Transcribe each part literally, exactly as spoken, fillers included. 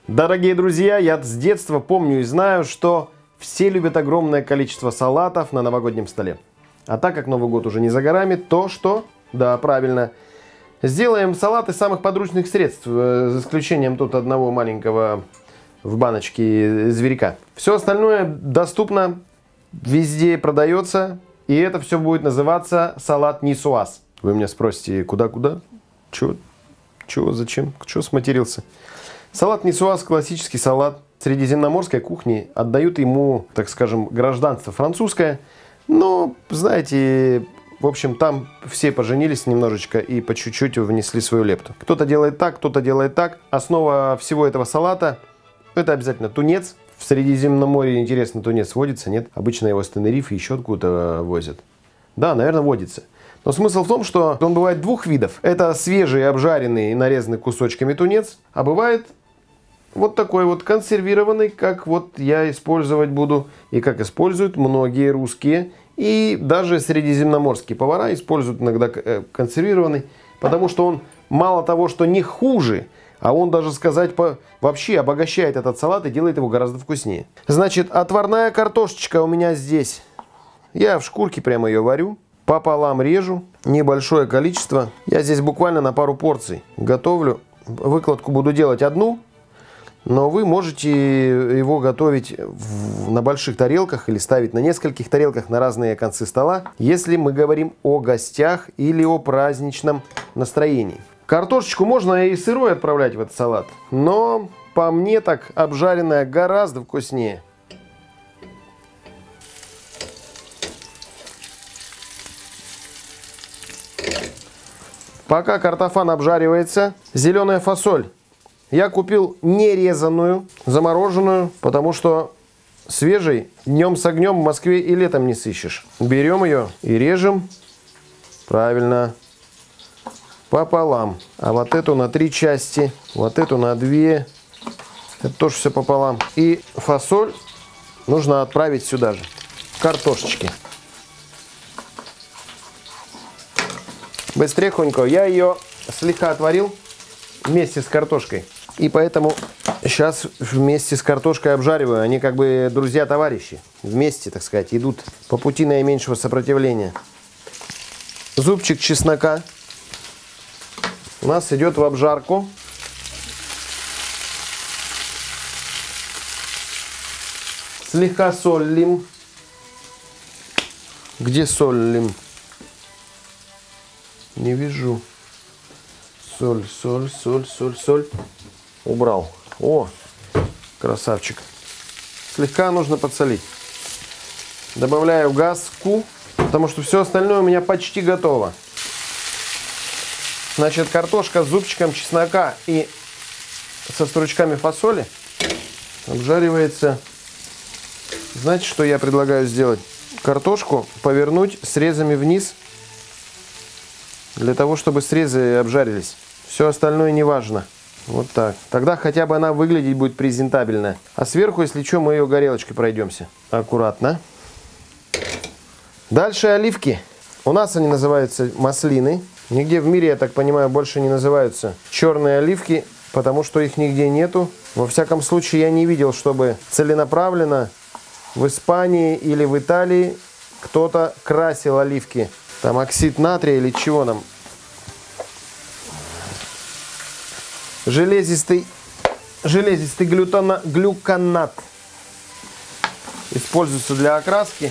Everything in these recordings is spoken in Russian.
Дорогие друзья, я с детства помню и знаю, что все любят огромное количество салатов на новогоднем столе. А так как Новый год уже не за горами, то что? Да, правильно. Сделаем салат из самых подручных средств, за исключением тут одного маленького в баночке зверька. Все остальное доступно, везде продается, и это все будет называться салат нисуаз. Вы меня спросите, куда-куда? Чего? Чего? Зачем? Чего сматерился? Салат нисуаз – классический салат средиземноморской кухни. Отдают ему, так скажем, гражданство французское. Но, знаете, в общем, там все поженились немножечко и по чуть-чуть внесли свою лепту. Кто-то делает так, кто-то делает так. Основа всего этого салата – это обязательно тунец. В Средиземном море, интересно, тунец водится, нет? Обычно его с Тенерифе еще откуда-то возят. Да, наверное, водится. Но смысл в том, что он бывает двух видов. Это свежий, обжаренный, нарезанный кусочками тунец. А бывает вот такой вот консервированный, как вот я использовать буду. И как используют многие русские и даже средиземноморские повара используют иногда консервированный. Потому что он мало того, что не хуже, а он даже сказать по... вообще обогащает этот салат и делает его гораздо вкуснее. Значит, отварная картошечка у меня здесь. Я в шкурке прямо ее варю. Пополам режу. Небольшое количество. Я здесь буквально на пару порций готовлю. Выкладку буду делать одну. Но вы можете его готовить в... на больших тарелках или ставить на нескольких тарелках на разные концы стола. Если мы говорим о гостях или о праздничном настроении. Картошечку можно и сырой отправлять в этот салат, но по мне так обжаренная гораздо вкуснее. Пока картофан обжаривается, зеленая фасоль. Я купил нерезанную, замороженную, потому что свежей днем с огнем в Москве и летом не сыщешь. Берем ее и режем. Правильно. Пополам. А вот эту на три части, вот эту на две. Это тоже все пополам. И фасоль нужно отправить сюда же. Картошечки. Быстрехонько. Я ее слегка отварил вместе с картошкой. И поэтому сейчас вместе с картошкой обжариваю. Они как бы друзья-товарищи. Вместе, так сказать, идут по пути наименьшего сопротивления. Зубчик чеснока у нас идет в обжарку. Слегка солим. Где солим? Не вижу. Соль, соль, соль, соль, соль. Убрал. О, красавчик. Слегка нужно подсолить. Добавляю газку, потому что все остальное у меня почти готово. Значит, картошка с зубчиком чеснока и со стручками фасоли обжаривается. Знаете, что я предлагаю сделать? Картошку повернуть срезами вниз, для того, чтобы срезы обжарились. Все остальное не важно. Вот так. Тогда хотя бы она выглядеть будет презентабельно. А сверху, если что, мы ее горелочкой пройдемся. Аккуратно. Дальше оливки. У нас они называются маслины. Нигде в мире, я так понимаю, больше не называются черные оливки, потому что их нигде нету. Во всяком случае, я не видел, чтобы целенаправленно в Испании или в Италии кто-то красил оливки. Там оксид натрия или чего нам. Железистый, железистый глютона, глюконат используется для окраски.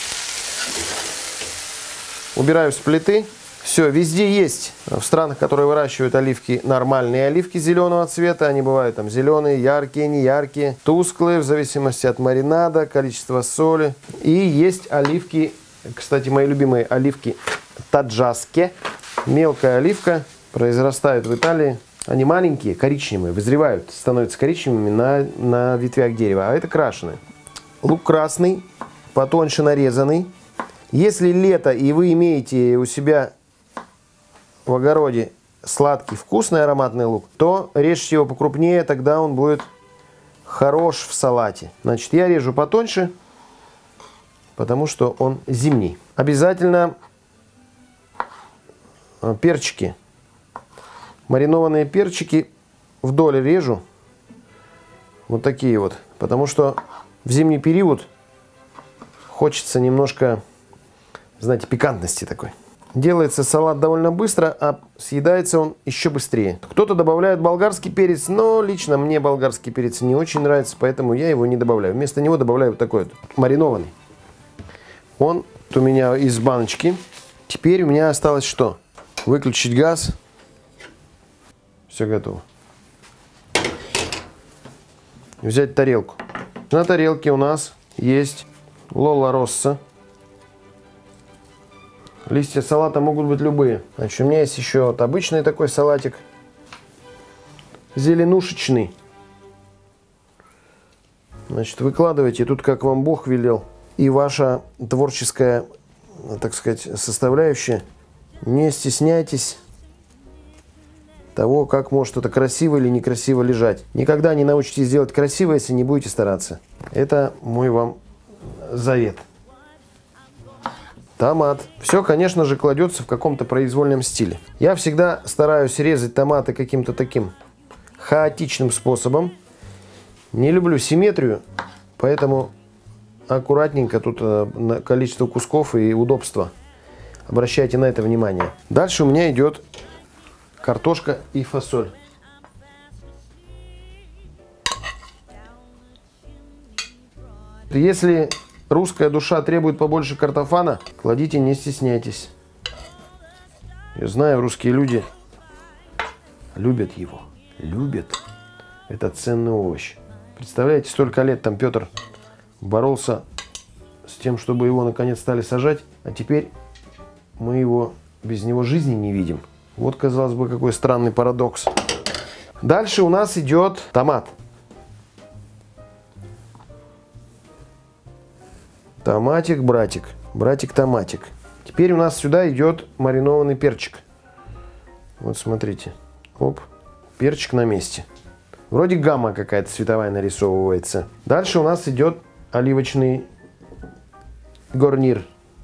Убираю с плиты. Все, везде есть. В странах, которые выращивают оливки, нормальные оливки зеленого цвета. Они бывают там зеленые, яркие, неяркие, тусклые, в зависимости от маринада, количества соли. И есть оливки, кстати, мои любимые оливки таджаски. Мелкая оливка, произрастают в Италии. Они маленькие, коричневые, вызревают, становятся коричневыми на, на ветвях дерева. А это крашеные. Лук красный, потоньше нарезанный. Если лето и вы имеете у себя в огороде сладкий, вкусный ароматный лук, то режьте его покрупнее, тогда он будет хорош в салате. Значит, я режу потоньше, потому что он зимний. Обязательно перчики. Маринованные перчики вдоль режу, Вот такие вот. Потому что в зимний период хочется немножко, знаете, пикантности такой. Делается салат довольно быстро, а съедается он еще быстрее. Кто-то добавляет болгарский перец, но лично мне болгарский перец не очень нравится, поэтому я его не добавляю. Вместо него добавляю вот такой вот маринованный. Он у меня из баночки. Теперь у меня осталось что? Выключить газ. Все готово. Взять тарелку. На тарелке у нас есть Лола Росса. Листья салата могут быть любые. Значит, у меня есть еще вот обычный такой салатик. Зеленушечный. Значит, выкладывайте тут, как вам Бог велел. И ваша творческая, так сказать, составляющая. Не стесняйтесь того, как может это красиво или некрасиво лежать. Никогда не научитесь делать красиво, если не будете стараться. Это мой вам завет. Томат. Все, конечно же, кладется в каком-то произвольном стиле. Я всегда стараюсь резать томаты каким-то таким хаотичным способом. Не люблю симметрию, поэтому аккуратненько тут на количество кусков и удобство. Обращайте на это внимание. Дальше у меня идет картошка и фасоль. Если русская душа требует побольше картофана, кладите, не стесняйтесь. Я знаю, русские люди любят его. Любят. Это ценный овощ. Представляете, столько лет там Петр боролся с тем, чтобы его наконец стали сажать, а теперь мы его без него жизни не видим. Вот, казалось бы, какой странный парадокс. Дальше у нас идет томат. Томатик, братик. Братик-томатик. Теперь у нас сюда идет маринованный перчик. Вот смотрите. Оп. Перчик на месте. Вроде гамма какая-то цветовая нарисовывается. Дальше у нас идет оливочный гарнир.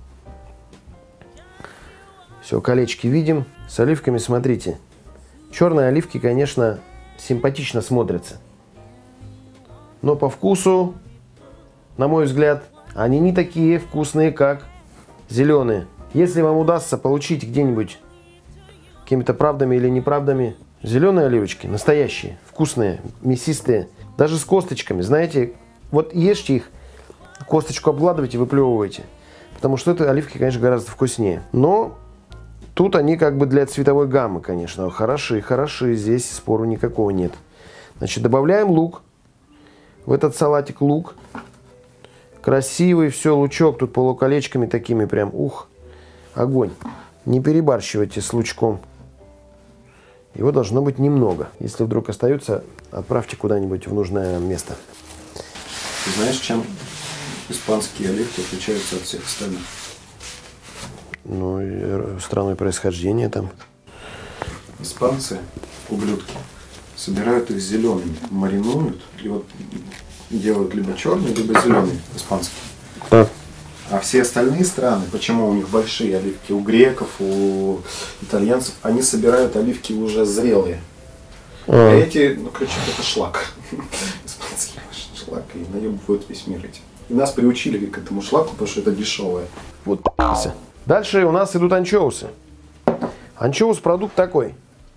Все, колечки видим. С оливками, смотрите. Черные оливки, конечно, симпатично смотрятся. Но по вкусу, на мой взгляд, они не такие вкусные, как зеленые. Если вам удастся получить где-нибудь какими-то правдами или неправдами зеленые оливочки, настоящие, вкусные, мясистые, даже с косточками, знаете, вот ешьте их, косточку обгладывайте, выплевывайте. Потому что это оливки, конечно, гораздо вкуснее. Но тут они как бы для цветовой гаммы, конечно, хороши, хороши, здесь спору никакого нет. Значит, добавляем лук. В этот салатик лук. Красивый, все, лучок тут полуколечками такими прям, ух, огонь. Не перебарщивайте с лучком. Его должно быть немного. Если вдруг остается, отправьте куда-нибудь в нужное место. Ты знаешь, чем испанские оливки отличаются от всех остальных? Ну, и страной происхождения там. Испанцы, ублюдки, собирают их зелеными, маринуют и вот делают либо черный, либо зеленый испанский. Так. А все остальные страны, почему у них большие оливки, у греков, у итальянцев, они собирают оливки уже зрелые. А, а эти, ну, короче, это шлак. Испанский шлак, и наебывают весь мир этим. И нас приучили к этому шлаку, потому что это дешевое. Вот. Дальше у нас идут анчоусы. Анчоус продукт такой.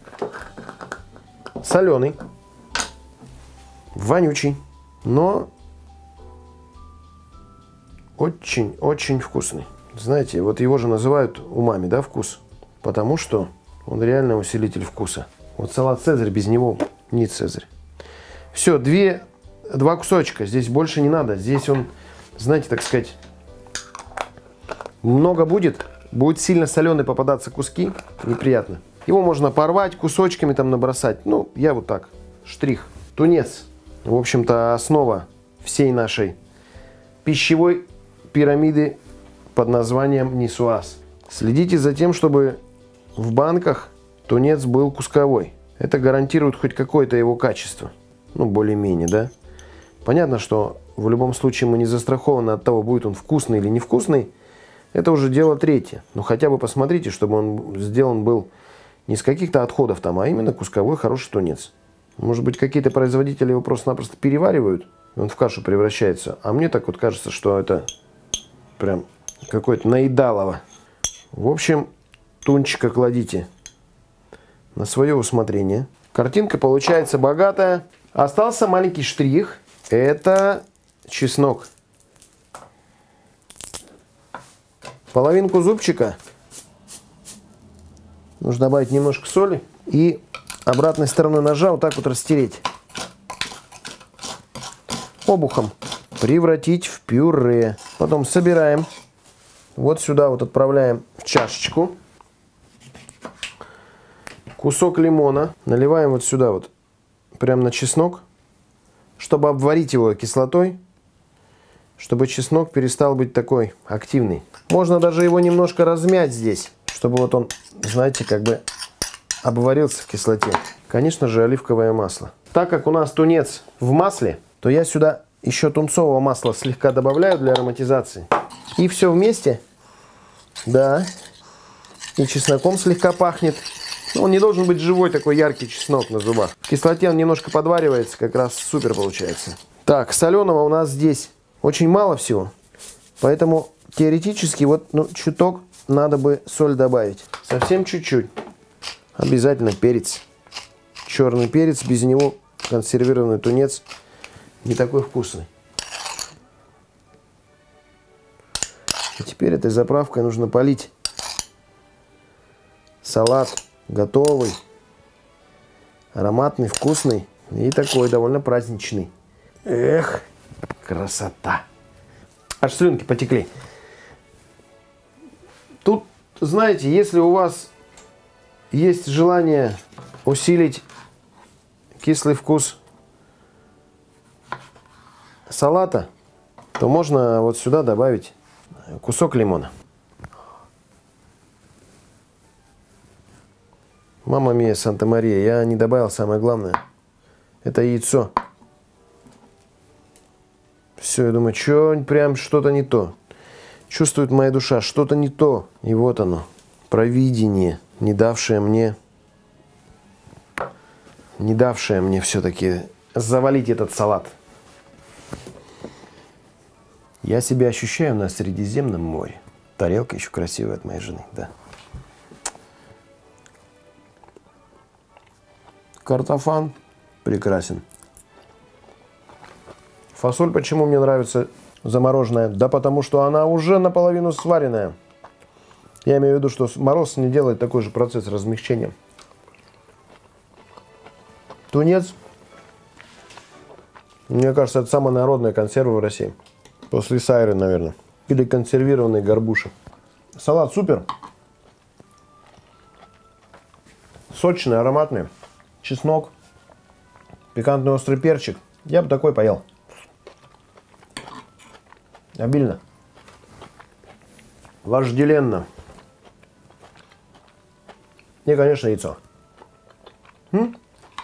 Соленый. Вонючий. Но очень-очень вкусный. Знаете, вот его же называют умами, да, вкус? Потому что он реально усилитель вкуса. Вот салат Цезарь, без него не Цезарь. Все, две, два кусочка. Здесь больше не надо. Здесь он, знаете, так сказать, много будет. Будет сильно соленый попадаться куски. Неприятно. Его можно порвать, кусочками там набросать. Ну, я вот так. Штрих. Тунец. В общем-то, основа всей нашей пищевой пирамиды под названием нисуаз. Следите за тем, чтобы в банках тунец был кусковой. Это гарантирует хоть какое-то его качество. Ну, более-менее, да? Понятно, что в любом случае мы не застрахованы от того, будет он вкусный или невкусный. Это уже дело третье. Но хотя бы посмотрите, чтобы он сделан был не с каких-то отходов там, а именно кусковой хороший тунец. Может быть, какие-то производители его просто-напросто переваривают, и он в кашу превращается. А мне так вот кажется, что это прям какое-то наедалово. В общем, тунчика кладите на свое усмотрение. Картинка получается богатая. Остался маленький штрих. Это чеснок. Половинку зубчика. Нужно добавить немножко соли. И обратной стороной ножа вот так вот растереть. Обухом. Превратить в пюре. Потом собираем. Вот сюда вот отправляем в чашечку. Кусок лимона. Наливаем вот сюда вот. Прямо на чеснок. Чтобы обварить его кислотой. Чтобы чеснок перестал быть такой активный. Можно даже его немножко размять здесь. Чтобы вот он, знаете, как бы обварился в кислоте. Конечно же, оливковое масло. Так как у нас тунец в масле, то я сюда еще тунцового масла слегка добавляю для ароматизации. И все вместе. Да. И чесноком слегка пахнет. Он не должен быть живой такой яркий чеснок на зубах. В кислоте он немножко подваривается, как раз супер получается. Так, соленого у нас здесь очень мало всего. Поэтому теоретически вот ну, чуток надо бы соль добавить. Совсем чуть-чуть. Обязательно перец. Черный перец, без него консервированный тунец не такой вкусный. И теперь этой заправкой нужно полить салат. Готовый, ароматный, вкусный и такой довольно праздничный. Эх, красота. Аж слюнки потекли. Тут, знаете, если у вас есть желание усилить кислый вкус салата, то можно вот сюда добавить кусок лимона. Мама мия, Санта-Мария, я не добавил самое главное. Это яйцо. Все, я думаю, что прям что-то не то. Чувствует моя душа, что-то не то. И вот оно, провидение, не давшее мне, не давшее мне все-таки завалить этот салат. Я себя ощущаю на Средиземном море. Тарелка еще красивая от моей жены, да. Картофан прекрасен. Фасоль почему мне нравится замороженная? Да потому что она уже наполовину сваренная. Я имею в виду, что мороз не делает такой же процесс размягчения. Тунец, мне кажется, это самая народная консерва в России. После сайры, наверное. Или консервированные горбуши. Салат супер. Сочный, ароматный. Чеснок, пикантный острый перчик. Я бы такой поел. Обильно. Вожделенно. И, конечно, яйцо. М?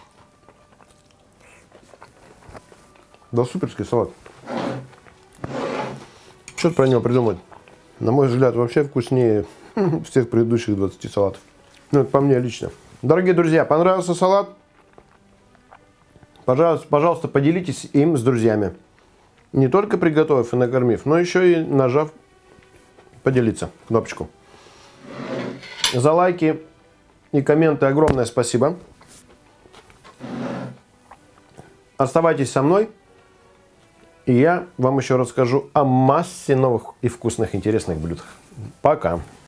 Да суперский салат. Что-то про него придумать. На мой взгляд, вообще вкуснее всех предыдущих двадцати салатов. Ну, это по мне лично. Дорогие друзья, понравился салат? Пожалуйста, пожалуйста, поделитесь им с друзьями. Не только приготовив и накормив, но еще и нажав поделиться кнопочку. За лайки и комменты огромное спасибо. Оставайтесь со мной. И я вам еще расскажу о массе новых и вкусных интересных блюд. Пока!